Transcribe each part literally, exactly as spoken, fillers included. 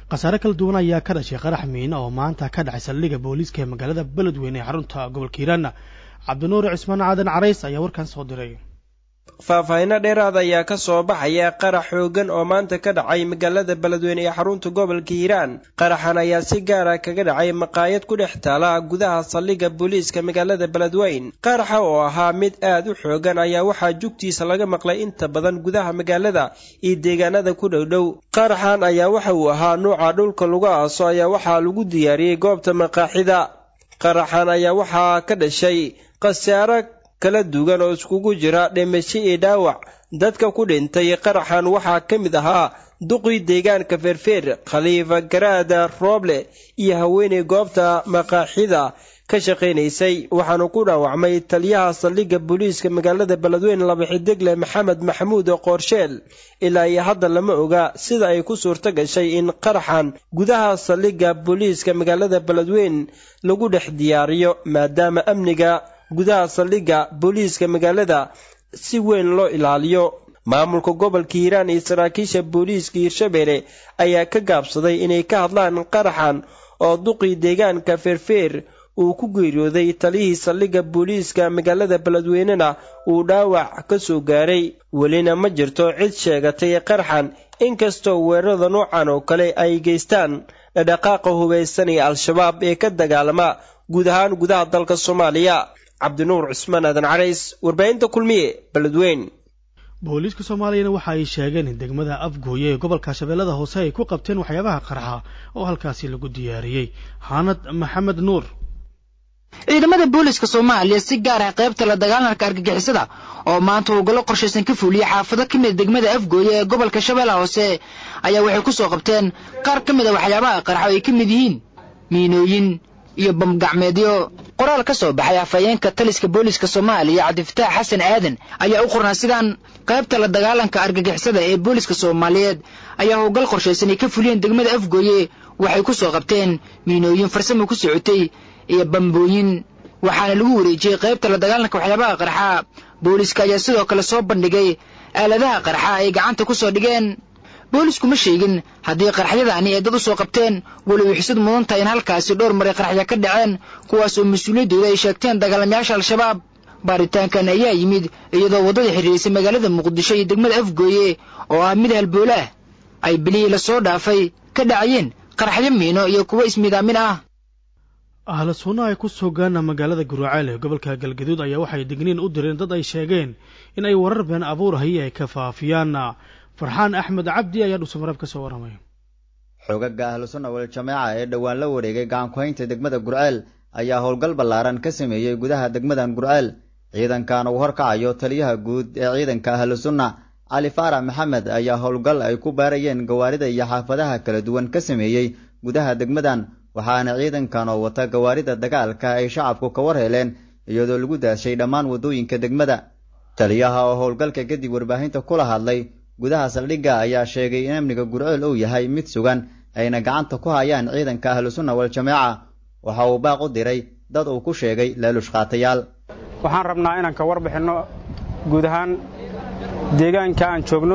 qasaare kala duwan ayaa ka dhashay qarax miino oo maanta ka dhacay saldhigga booliiska ee magaalada Beledweyne ee xarunta gobolka Hiiraan. Cabdinuur Cismaan Aadan Carays ayaa warkan soo diray. faahfaahin dheeraad ayaa ka soo baxaya qarax xoogan oo maanta ka dhacay magaalada Beledweyne ee xarunta gobolka Hiiraan. qaraxan ayaa si gaar ah kaga dhacay maqaayad ku dhex taala gudaha saldhigga booliiska magaalada Beledweyne. qaraxa oo ahaa mid aad u xoogan ayaa waxaa jugtiisa laga maqlay inta badan gudaha magaalada iyo deegaanada ku dhowdhow. qaraxan ayaa waxa uu ahaa nooca dhulka lagu aaso ayaa waxaa lagu diyaariyay goobta maqaaxida. qaraxan ayaa waxaa ka dhashay qasaare kala duwan oo iskugu jira dhimasho iyo dhaawac. dadka ku dhintay qaraxan waxaa ka mid ahaa duqii deegaanka Feerfeer, Khalifa Garaada Rooble iyo haweeney goobta maqaaxida ka shaqeynaysay. waxaanu ku dhaawacmay taliyaha saldhigga booliiska magaalada Beledweyne laba xidigle Maxamed Maxamuud Qorsheel. ilaa iyo hadda lama oga sida ay ku suurto gashay in qaraxan gudaha saldhigga booliiska magaalada Beledweyne lagu dhex diyaariyo, maadaama amniga gudaha saldhigga booliiska magaalada si weyn loo ilaaliyo. maamulka gobolka Hiiraan iyo saraakiisha booliiska Hiirshabelle ayaa ka gaabsaday inay ka hadlaan qaraxan oo duqii deegaanka Feerfeer uu ku geeriyooday taliyihii saldhigga booliiska magaalada Beledweynena uu dhaawac ka soo gaaray. welina ma jirto cid sheegatay qaraxan, inkastoo weerarada noocan oo kale ay geystaan dhaqaaqa hubeysan ee Al-Shabaab ee ka dagaalama guud ahaan gudaha dalka Soomaaliya. Cabdinuur Cismaan Aadan Carays, warbaahinta Kulmiye, Beledweyne. booliiska Soomaaliya waxa ay sheegeen in degmada Afgooye ee gobolka Shabeellada Hoose ay ku qabteen waxyaabaha qarxa oo halkaasi lagu diyaariyay. Hanad Maxamed Nuur. ciidamada booliiska Soomaaliya si gaar ah qaybta la dagaalanka argagixisada oo maanta uu galo qorsheysan ka fuuliyay xaafado ka mid degmada Afgooye ee gobolka Shabeellaha Hoose ayaa waxay ku soo qabteen qaar ka mid ah waxyaabaha qarxa oo ay ka mid yihiin miinooyin iyo bam gacmeedyo. qoraal ka soo baxay afayeenka taliska booliiska Soomaaliya Cabdifataax Xasan Aadan ayaa u qornaa sidaan qaybta la dagaalanka argagixisada ee booliiska Soomaaliyeed ayaa howlgal qorsheysan ka fuliyeen degmada Afgooye. waxay ku soo qabteen miinooyin farsamo ku socotay iyo bambooyin, waxaana lagu wareejiyay qaybta la dagaalanka waxyaabaha qarxa. booliiska ayaa sidoo kale soo bandhigay aaladaha qarxa ay gacanta ku soo dhigeen. boolisku ma sheegin haddii qaraxyadaani ay dad u soo qabteen, waliba xisad mudan tahay in halkaasi dhowr maray qaraxyo ka dhaceen kuwaas oo mas'uuliyadooda ay sheegteen dagaalamayaasha Al-Shabaab. baaritaankan ayaa yimid iyadoo waddada xiriirisay magaalada Muqdisho iyo degmada Afgooye oo ah mid halbowle ay bilihii la soo dhaafay ka dhacayeen qaraxyo miino iyo kuwo ismidaamin ah. ahla sunna ay ku soogaana magaalada Guraceel ee gobolka Galgaduud ayaa waxay digniin u direen dad ay sheegeen in ay warar been abuur ah ay ka faafiyaan. Farxaan Axmed Cabdi ayaa dhusumarab ka soo waramay. xogaga ahlu sunna wal jameeca ee dhawaan la wareegay gacan ku haynta degmada Guraceel ayaa howlgal ballaaran ka sameeyay gudaha degmadan Guraceel. ciidankan uu horkacayo taliyaha guud ee ciidanka ahlu sunna Ali Faarax Maxamed ayaa howlgal ay ku baarayeen gawaarida iyo xaafadaha kala duwan ka sameeyay gudaha degmadan, waxaana ciidankan oo wata gawaarida dagaalka ay shacabku ka war heleen iyadoo lagu daashay dhammaan wadooyinka degmada. taliyaha oo howlgalka kadib warbaahinta kula hadlay gudaha saldhigga ayaa sheegay in amniga Guraceel uu yahay mid sugan ayna gacanta ku hayaan ciidanka ahlu sunna wal jameeca. waxa uu baaq u diray dad uu ku sheegay laalush qaatayaal. waxaan rabnaa inaan ka warbixino guud ahaan deegaanka aan joogno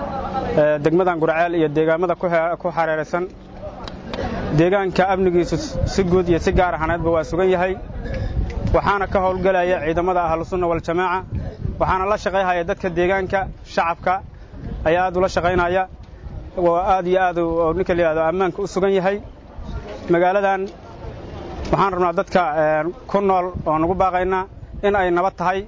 ee degmadan Guraceel iyo deegaamada ku xareeraysan. deegaanka amnigiisu si guud iyo si gaar ahaaneedba waa sugan yahay, waxaana ka howlgalaya ciidamada ahlu sunna wal jameeca, waxaana la shaqeynaya dadka deegaanka shacabka ayaa aad ula shaqeynaya. waa aad iyo aad oo ninka leeyahay ammaanka u sugan yahay magaaladan. waxaan rabnaa dadka ku nool oo nagu baaqayna in ay nabad tahay,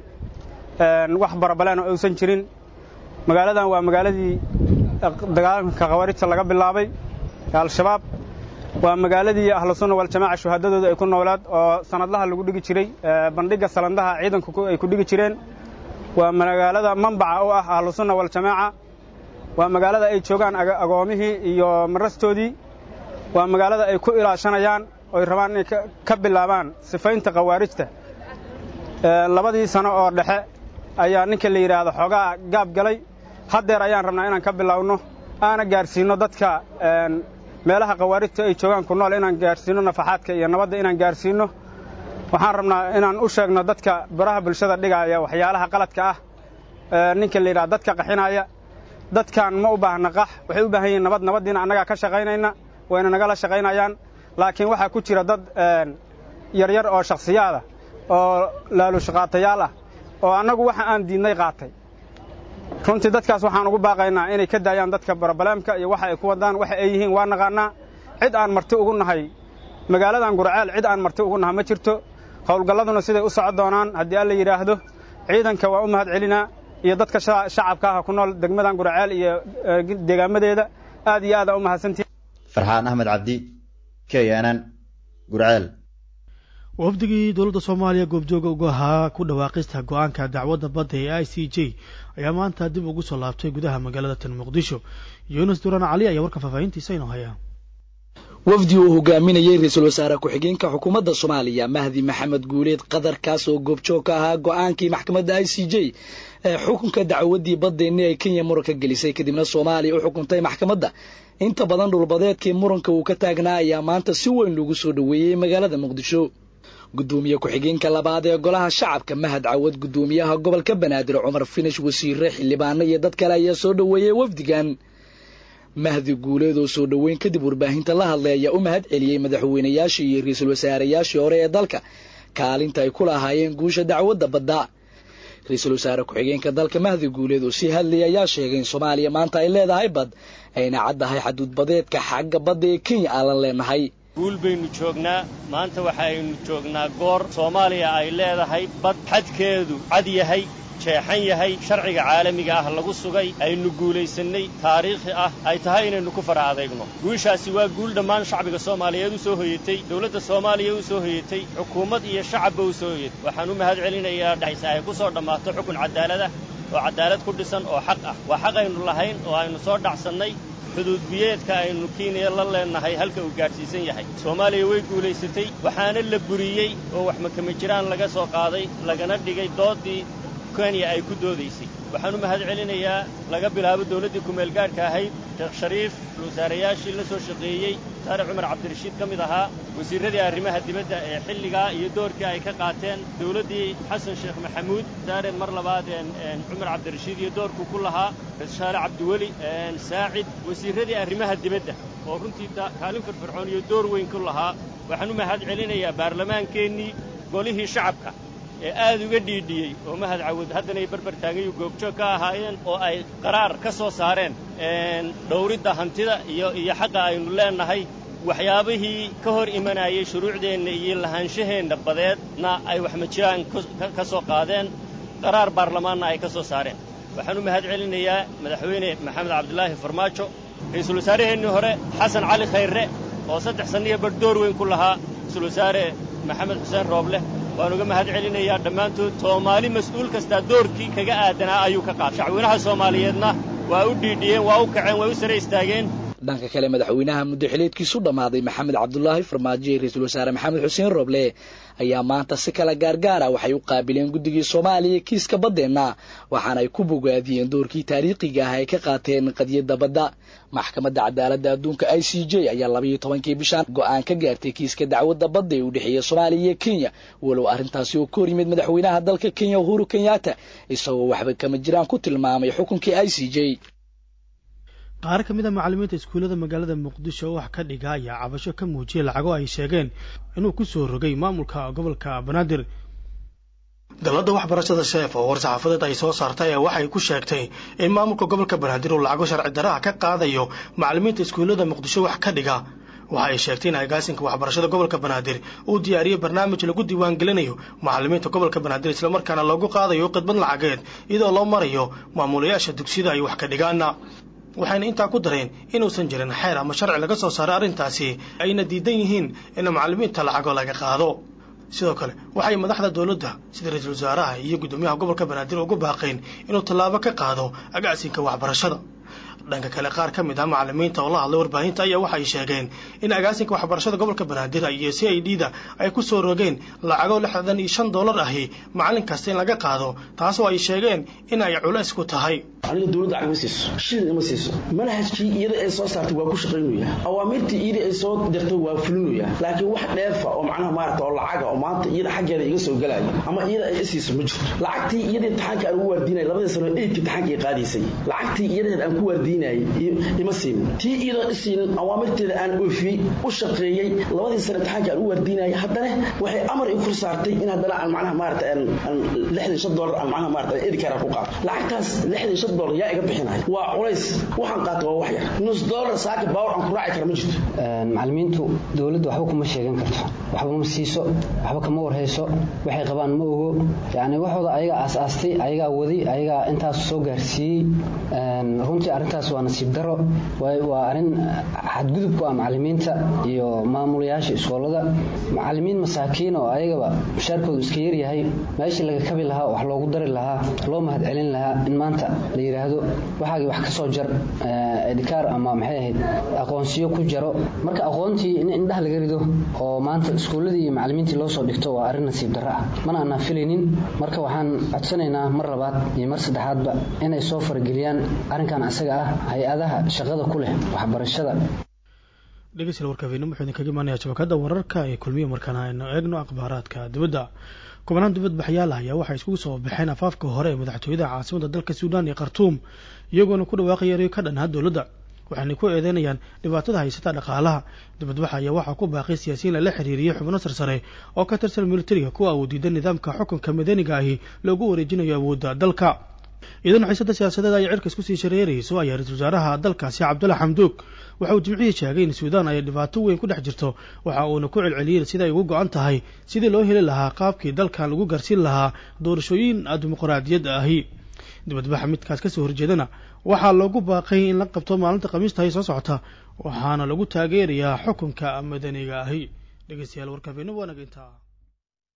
wax barabaleen oo aysan jirin. magaaladan waa magaaladii dagaalanka qawaariijta laga bilaabay Al-Shabaab. waa magaaladii ahlu sunna wal jameeca shuhadadooda ay ku noolaad oo sanadlaha lagu dhigi jiray bandhiga salandaha ciidanku ay ku dhigi jireen. waa magaalada manbaca u ah ahlu sunna wal jameeca. waa magaalada ay joogaan agoomihii iyo marastoodii. waa magaalada ay ku ilaashanayaan oo ay rabaan inay ka bilaabaan sifaynta qawaarijta. labadii sano oo dhexe ayaa ninka la yiraahdo xogaa gaab galay. haddeer ayaan rabnaa inaan ka bilaawno aana gaarsiino dadka meelaha qawaarijta ay joogaan ku nool, inaan gaarsiino nafaxaadka iyo nabadda inaan gaarsiino. waxaan rabnaa inaan u sheegno dadka baraha bulshada dhigaya waxyaalaha qaladka ah, ninka la yiraahdo dadka qaxinaya. dadkan ma u baahna qax, waxay u baahan yihiin nabad. nabadiina annaga ka shaqaynayna, wayna nagala shaqaynayaan laakiin waxaa ku jira dad yaryar oo shakhsiyaada oo laalushaqaatayaal ah oo annagu waxa aan diidnay qaatay runtii dadkaas waxaan ugu baaqaynaa inay ka daayaan dadka barabalaamka iyo waxa ay ku wadaan waxa ay yihiin waa naqaanaa cid aan marti ugu nahay magaaladan Gurceel cid aan marti ugu nahay ma jirto howlgalladuna siday u socon doonaan haddii alla yiraahdo ciidanka waa u mahad celinaa iyo dadka shacabka ah ku nool degmadan Gurceel iyo deegaamadeeda aad iyo aad u mahadsantiin Farxaan Ahmed Cabdi K N N Gurceel wafdigii dowladda Soomaaliya goobjooga uga ahaa ku dhawaaqista go'aanka dacwadda badda ee I C J ayaa maanta dib ugu soo laabtay gudaha magaalada tan Muqdisho Yunus Duran Ali ayaa warka faafahintiisa inoo haya wafdi uu hogaaminayay ra'iisul wasaare ku-xigeenka xukuumadda Soomaaliya Mahdi Maxamed Guuleed qadar kaas oo goobjoog ka ahaa go'aankii maxkamadda I C J ee xukunka dacwaddii baddeena ay Kenya muranka gelisay kadibna Soomaaliya u xukuntay maxkamadda inta badan dhulbadeedkii muranka uu ka taagnaa ayaa maanta si weyn loogu soo dhaweeyay magaalada Muqdisho gudoomiye ku-xigeenka labaad ee golaha shacabka Mahad Cawad gudoomiyaha gobolka Banaadir Cumar Finish wasiirre xildhibaan iyo dad kale ayaa soo dhaweeyay wafdigan Mahdi Guuleed oo soo dhaweyn kadib warbaahinta la hadlay ayaa u mahad celiyay madaxweynayaashii iyo ra'iisul wasaarayaashii hore ee dalka kaalinta ay ku lahaayeen guusha dacwadda badda ra'iisul wasaare ku-xigeenka dalka Mahdi Guuleed oo si hadlay ayaa sheegay in Soomaaliya maanta ay leedahay bad ayna caddahay xaduud badeedka xagga badda ee Kenya aan leenahay guul baynu joognaa maanta waxaynu joognaa goor Soomaaliya ay leedahay bad xadkeedu cad yahay jeexan yahay sharciga caalamiga ah lagu sugay aynu guulaysanay taariikhi ah ay tahay inaynu ku fara adeegno guushaasi waa guul dhammaan shacbiga Soomaaliyeed u soo hoyatay dawladda Soomaaliya u soo hoyatay xukuumad iyo shacabba u soo hoyatay waxaan u mahad celinayaa dhaysa ay ku soo dhamaato xukun cadaalad ah oo cadaalad ku dhisan oo xaq ah waa xaq aynu lahayn oo aynu soo dhacsanay xuduud biyeedka aynu Kenya la leenahay halka uu gaarsiisan yahay Soomaaliya way guulaysatay waxaana la buriyay oo wax makama jiraan laga soo qaaday lagana dhigay doodii Kenya ay ku doodaysay waxaan u mahad celinayaa laga bilaabo dawladda ku meel gaarka ahayd Sheekh Shariif wasaarayaashii la soo shaqeeyay Saare Cumar Cabdirashiid kamid ahaa wasiiradii arrimaha dibadda ee xilliga iyo doorkii ay ka qaateen dawladdii Xasan Sheekh Maxamuud Saare mar labaad ee Cumar Cabdirashiid iyo doorku ku lahaa Rashaale Cabdiweli ee Saacid wasiiradii arrimaha dibadda oo runtii kaalin firfircoon iyo door weyn ku lahaa waxaan u mahad celinayaa baarlamaankeenii golihii shacabka ee aad uga dhiidhiyay oo Mahad Cawad haddana ay barbar taagay goobjoog ka ahaayeen oo ay qaraar ka soo saareen een dhowridda hantida iyo iyo xaqa aynu leenahay waxyaabihii ka hor imanayay shuruucdeena iyo lahaanshaheena badeedna ay wax ma jiraan ka soo qaadeen qaraar baarlamaanna ay ka soo saareen waxaan u mahad celinayaa madaxweyne Maxamed Cabdullaahi Farmaajo ra'iisul wasaaraheenii hore Xasan Cali Khayre oo saddex sano bar door weyn ku lahaa ra'iisul wasaare Maxamed Xuseen Rooble waan uga mahad celinayaa dhammaantood Soomaali mas'uul kasta doorkii kaga aadanaa ayuu ka qaatay shacweynaha Soomaaliyeedna waa u dhiidhiyeen waa u kaceen waa u sare istaageen dhanka kale madaxweynaha muddo xileedkiisu dhamaaday Maxamed Cabdullaahi Farmaajo iyo ra'iisul wasaare Maxamed Xuseen Rooble ayaa maanta si kala gaargaar ah waxay u qaabileen guddigii Soomaaliya kiiska baddeena waxaana ay ku bogaadiyeen doorkii taariikhiga ah ay ka qaateen qadiyadda badda maxkamadda cadaaladda adduunka I C J ayaa laba iyo tobankii bishan go'aan ka gaartay kiiska dacwadda badda ee u dhexeeya Soomaaliya iyo Kenya walow arrintaasi uu ka yimid madaxweynaha dalka Kenya Uhuru Kenyatta isagoo waxba kama jiraan ku tilmaamay xukunkii I C J qaar ka mid ah macallimiinta iskuulada magaalada Muqdisho oo wax ka dhiga ayaa cabasho ka muujiyay lacago ay sheegeen inuu ku soo rogay maamulka gobolka Banaadir dalada waxbarashada sheef oo war-saxaafadeed ay soo saartay waxay ku sheegtay in maamulka gobolka Banaadir uu lacago sharci darro ah ka qaadayo macallimiinta iskuulada Muqdisho wax ka dhiga waxa ay sheegtay in agaasinka waxbarashada gobolka Banaadir uu diyaariyay barnaamij lagu diiwaan gelinayo macallimiinta gobolka Banaadir isla markaana loogu qaadayo khidmad lacageed iyadoo loo marayo maamulayaasha dugsiyada ay wax ka dhigaan waxayna intaa ku dareen inuusan jirin xeer ama sharci laga soo saaray arrintaasi ayna diidan yihiin in macallimiinta lacago laga qaado sidoo kale waxay madaxda dawladda sida ra'iisul wasaaraha iyo gudoomiyaha gobolka Banaadir ugu baaqeen inuu tallaabo ka qaado agaasinka waxbarashada dhanka kale qaar ka mid ah macallimiinta oo la hadlay warbaahinta ayaa waxay sheegeen in agaasinka waxbarashada gobolka Banaadir iyo C I D da ay ku soo rogeen lacago lixdan iyo shan dollar ah macallin kasta in laga qaado taas oo ay sheegeen in ay culays ku tahay aniga dawladda agmasiiso shil ma siiso manhajkii iyada ay soo saartay waa ku shaqeynaya awaamirtii iyada ay soo dirtay waa fulinaya laakiin wax dheerfa oo macnaha maarta oo lacaga oo maanta iyada xaggeeda iga soo galaya ama iyada ay siiso ma jirto lacagtii iyada imtixaanka aan ugu waardiinay labada sano ee imtixaanka ay qaadaysay lacagtii iyada aan ku waardiinay siinayay ima siinin tii iyadoo isiinin awaamirteeda aan oofiyey u shaqeeyey labadii sano imtixaanka aan u waardiinayay haddana waxay amar i kor saartay in haddana aan macnaha maarata lixdan shan dollar aan macnaha maarata edikara ku qaato lacagtaas lixdan shan dollar yaa iga bixinaya waa culays waxaan qaato waa wax yar nus dollar saaka baawar aan ku raaci kara ma jirto macallimiintu dowladda waxba kuma sheegan karto waxba ma siiso waxba kama warhayso waxay qabaan ma ogo yani waxooda ayaga aasaastay ayaga wadi ayaga intaas soo gaarsiiyey runtii arrintaas waa nasiib daro waa arrin xadgudub ku ah macallimiinta iyo maamulayaasha iskoolada macallimiin masaakiin oo ayagaba mushaarkoodu iska yar yahay meeshii laga kabi lahaa wax loogu dari lahaa loo mahad celin lahaa in maanta la yiraahdo waxaagii wax ka soo jar edikaar ama maxay ahayd aqoonsiyo ku jaro marka aqoontii in indhaha laga rido oo maanta iskooladii iyo macallimiintii loo soo dhigto waa arrin nasiib darro ah mana aanan filaynin marka waxaan codsanaynaa mar labaad iyo mar saddexaadba inay soo farageliyaan arrinkan asaga ah hay-adaha shaqada ku leh waxbarashada dhegeystayaal warkaafinimo wuxuu idinkaga imaanayaa shabakadda wararka ee kulmiye markaana aynu eegno akhbaaraadka dibadda kubanaan dibadbaxyaal ah ayaa waxay iskugu soo baxeen afaafka hore ee madaxtooyada caasimadda dalka suudaan iyo khartuum iyagoona ku dhawaaqaya erayo ka dhanaa dowladda waxaanay ku eedeynayaan dhibaatada haysata dhaqaalaha dibadbaxa ayaa waxaa ku baaqay siyaasiyiin lala xiriiriyey xubno sarsare oo ka tirsan militariga kuwa awoodiida nidaamka xukunka madaniga ahi loogu wareejinayo awoodda dalka idan xiisada siyaasadeed ay cirka isku sii shareerayso ayaa ra-iisul wasaaraha dalkaasi cabdulla xamduug waxa uu jimcihii sheegay in suudaan ay dhibaato weyn ku dhex jirto waxa uuna ku celceliyey sida ay ugu go-an tahay sidii loo heli lahaa qaabkii dalkan lagu garsiin lahaa doorashooyin dimuqraadiyad ahi dibadbaxa midkaas kasoo horjeedana waxaa loogu baaqay in la qabto maalinta khamiistahay soo socota waxaana lagu taageerayaa xukunka madaniga ahi dhegeystayaal warkaafinimo wanaag intaa